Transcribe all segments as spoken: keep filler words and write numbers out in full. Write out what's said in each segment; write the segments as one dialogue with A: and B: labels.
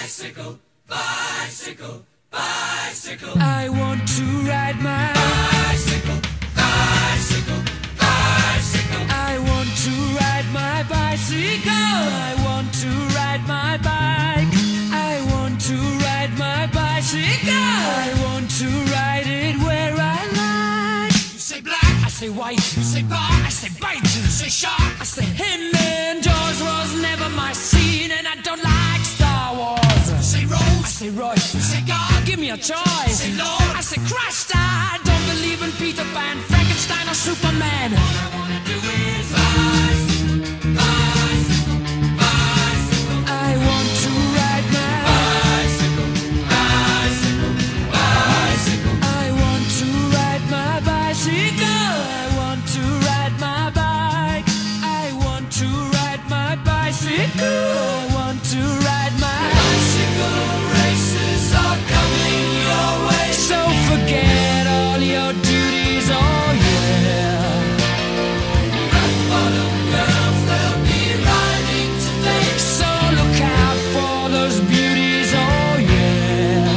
A: Bicycle, bicycle, bicycle.
B: I want to ride my
A: bicycle, bicycle, bicycle.
B: I want to ride my bicycle. I want to ride my bike. I want to ride my bicycle. I want to ride it where I like.
A: You say black,
B: I say white.
A: you say bar,
B: I say bite.
A: you say shark.
B: I say him and Jaws was never my scene, and I don't like Star Wars.
A: You say
B: I
A: rose,
B: say Royce.
A: you say God,
B: Give me a choice.
A: say Lord.
B: I say Christ. I don't believe in Peter Pan, Frankenstein, or Superman.
A: All I wanna do is bicycle, bicycle, bicycle.
B: I want to ride my
A: Bicycle, bicycle, bicycle.
B: I want to ride my bicycle. I want to ride my bike. I want to ride my bicycle. I want to ride my
A: Bicycle races are coming your way.
B: So forget all your duties, oh yeah.
A: Rock bottom girls, they'll be riding today.
B: So look out for those beauties, oh yeah.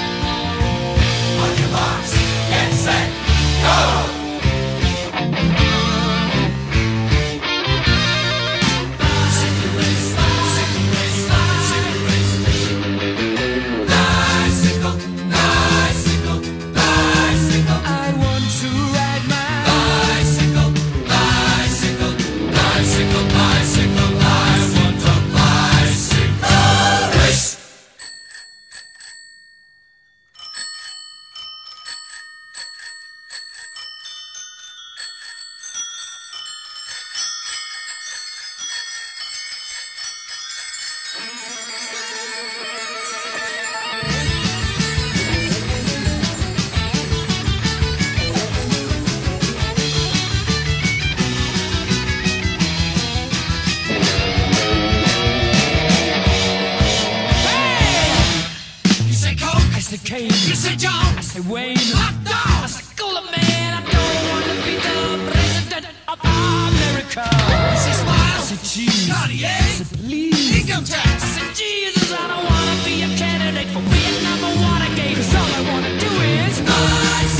A: On your marks, get set, go! Bicycle race, bicycle race, bicycle race. Bicycle, bicycle, bicycle.
B: I want to ride my
A: Bicycle, bicycle, bicycle, bicycle. I want a bicycle race. You say Coke,
B: I say Kane.
A: you say John,
B: I say Wayne.
A: hot
B: I
A: dog.
B: say cooler man. I don't want to be the president of America.
A: You say
B: I
A: Smile,
B: say cheese.
A: Cartier,
B: I say please.
A: income tax.
B: I said, Jesus, I don't wanna be a candidate for Vietnam or Watergate. 'Cause all I wanna do is
A: Bicycle,